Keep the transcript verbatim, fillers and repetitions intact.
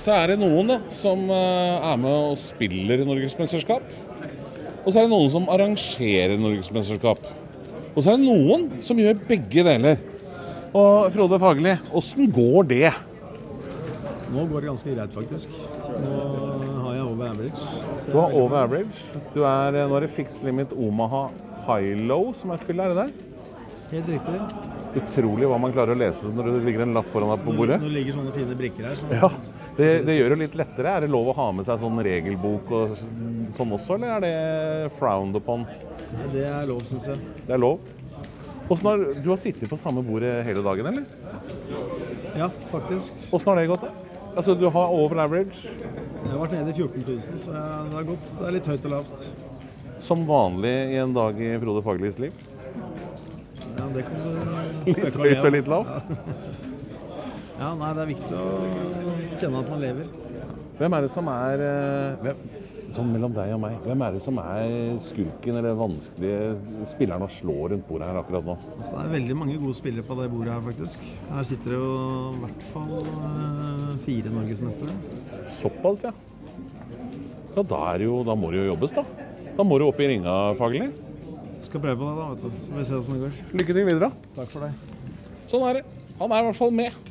så er det noen da, som eh, er med og spiller Norgesmesterskap. Og så er det noen som arrangerer Norgesmesterskap. Og så er det noen som gjør begge deler. Og Frode Fagerli, hvordan går det? Nå går det ganske greit faktisk. Nå har jeg over average. Du har over average. Du er, nå er det Fixed Limit Omaha High-Low som er spillet, er det der? Helt riktig. Utrolig hva man klarer å lese når det ligger en lapp foran deg på bordet. Nå ligger sånne fine brikker her. Sånn. Ja, det, det gjør det litt lettere. Er det lov å ha med seg sånn regelbok og sånn også, eller er det frowned upon? Nei, det er lov, synes jeg. Det er lov. Hvordan har, du har sittet på samme bordet hele dagen, eller? Ja, faktisk. Hvordan har det gått da? Altså, du har over average? Jeg har vært nede i fjorten tusen, så jeg, det har gått. Det er litt høyt og lavt. Som vanlig i en dag i Frode Fagerlis liv? Ja, det kan du... Litt høyt og litt lavt? Ja, nei, det er viktig å kjenne at man lever. Hvem er det som er, hvem, sånn mellom deg og meg, hvem er det som er skurken eller vanskelige spilleren å slå rundt bordet her akkurat nå? Altså, det er veldig mange gode spillere på det bordet her faktisk. Her sitter det jo i hvert fall uh, fire norgesmestere. Såpass, ja. Ja, da, er jo, da må det jo jobbes da. Da må du opp i ringa, Fagerli. Skal prøve på det da, vet du. Så får vi se hvordan det går. Lykke til videre. Takk for det. Sånn er det. Han er i hvert fall med.